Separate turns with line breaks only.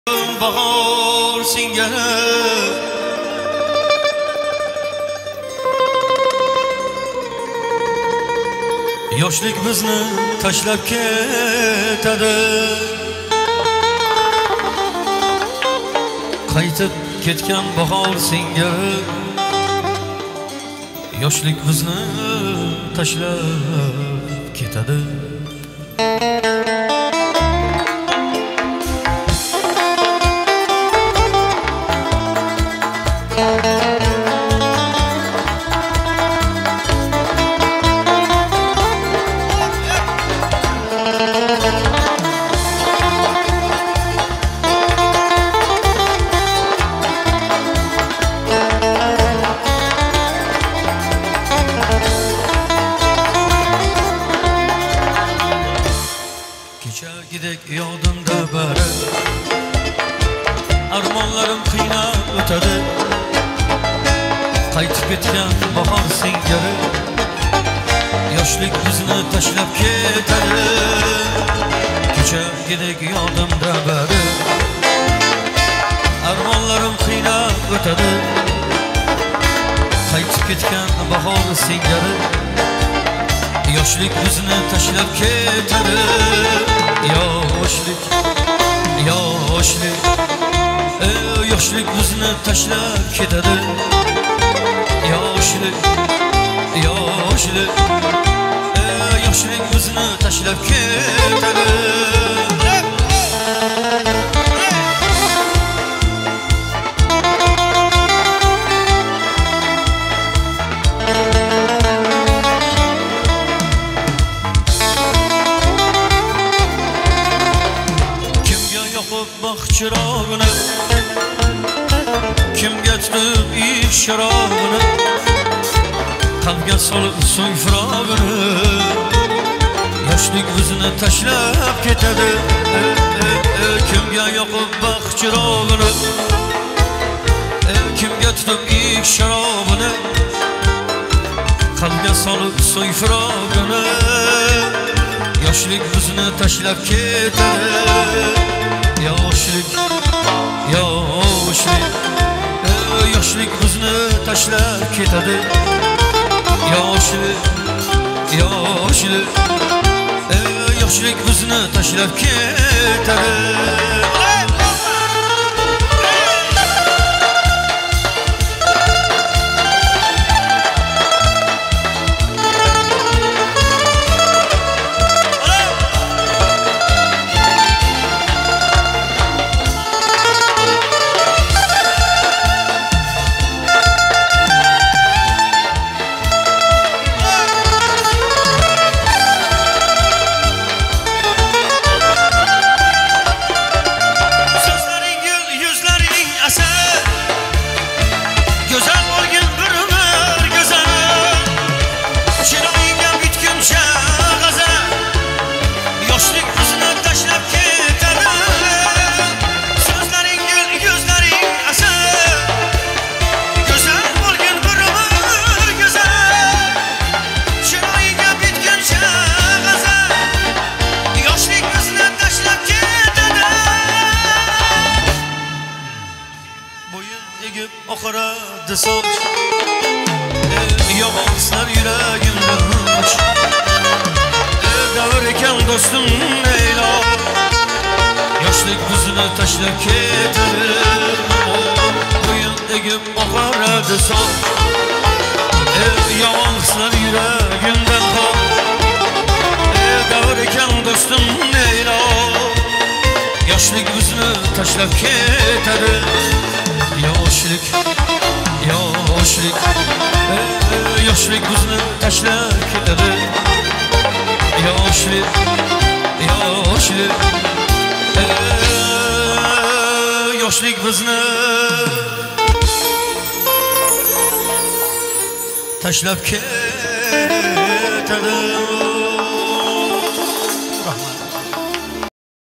bahor singari yoshlik bizni tashlab ketadi, qaytib ketgan bahor singari yoshlik bizni tashlab ketadi. Kechagidek yodimda bari armonlarim qiynab o'tadi, qaytib ketgan bahor singari yoshlik bizni tashlab ketadi. Kechagidek yodimda bari armonlarim qiynab o'tadi, qaytib ketgan bahor singari yoshlik bizni tashlab ketadi. Yoshlik, yoshlik, yoshlik bizni tashlab ketadi. Yoshlik, yoshlik, yoshlik bizni tashlab ketadi. Baxt chirog'ini, kimga tutib ish sharobini, qalbga solib so'ng firog'ini yoshlik bizni tashlab ketadi. Kimga yoqib baxt chirog'ini, kimga tutib ish sharobini, qalbga solib so'ng firog'ini yoshlik bizni tashlab ketadi. Yoshlik, yoshlik, yoshlik bizni tashlab ketadi. Yoshlik, yoshlik, yoshlik bizni tashlab ketadi. Oqaradi soch, yomonslar yuragimdan uch. Davr ekan do'stim Leyla, yoshlik bizni tashlab ketadi. Bo'yin egib oqaradi soch, yomonslar yuragimdan uch. Davr ekan do'stim Leyla, yoshlik bizni tashlab ketadi. Yoshlik, yoshlik, yoshlik bizni tashlab ketadi. Yoshlik, yoshlik, yoshlik bizni tashlab ketadi.